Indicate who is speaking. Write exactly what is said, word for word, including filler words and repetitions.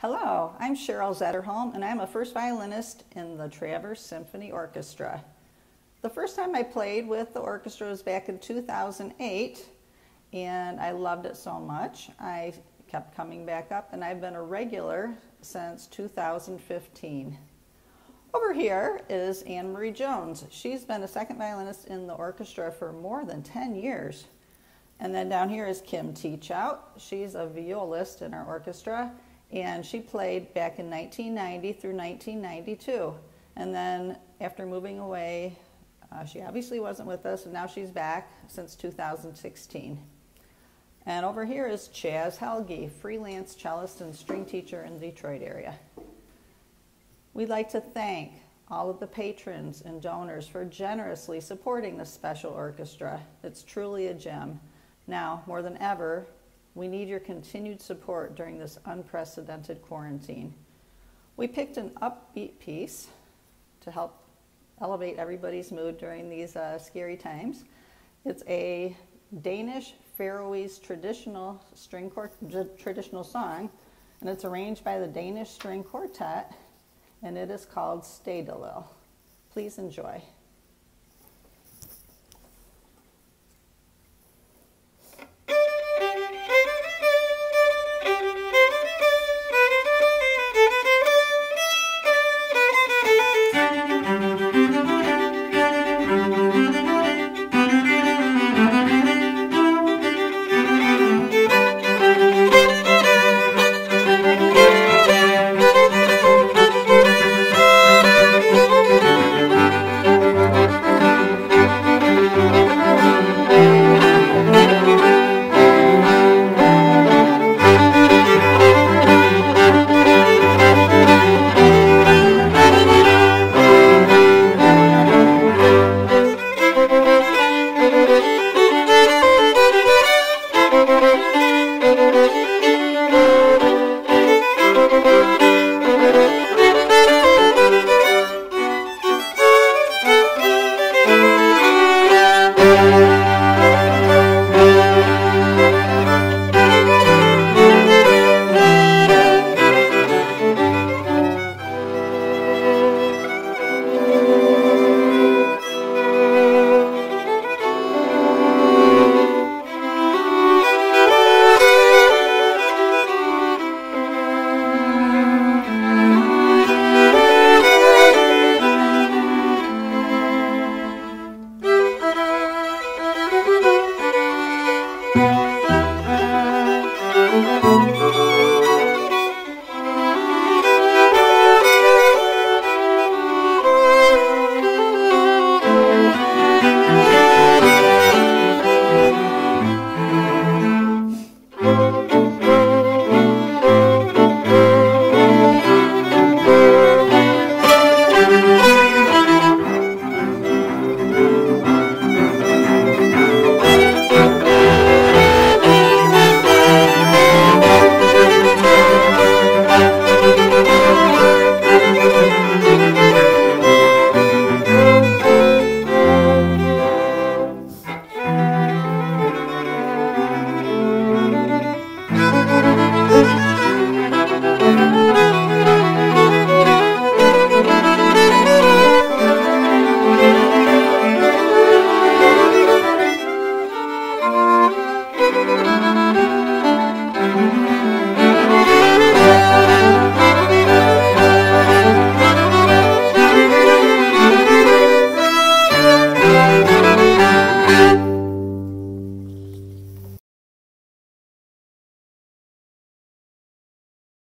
Speaker 1: Hello, I'm Cheryl Zetterholm, and I'm a first violinist in the Traverse Symphony Orchestra. The first time I played with the orchestra was back in two thousand eight, and I loved it so much. I kept coming back up, and I've been a regular since two thousand fifteen. Over here is Anne Marie Jones. She's been a second violinist in the orchestra for more than ten years. And then down here is Kim Teachout. She's a violist in our orchestra, and she played back in nineteen ninety through nineteen ninety-two. And then after moving away, uh, she obviously wasn't with us, and now she's back since two thousand sixteen. And over here is Chaz Helge, freelance cellist and string teacher in the Detroit area. We'd like to thank all of the patrons and donors for generously supporting this special orchestra. It's truly a gem. Now, more than ever, we need your continued support during this unprecedented quarantine. We picked an upbeat piece to help elevate everybody's mood during these uh, scary times. It's a Danish Faroese traditional string quartet, traditional song, and it's arranged by the Danish String Quartet, and it is called Stay de Lille. Please enjoy.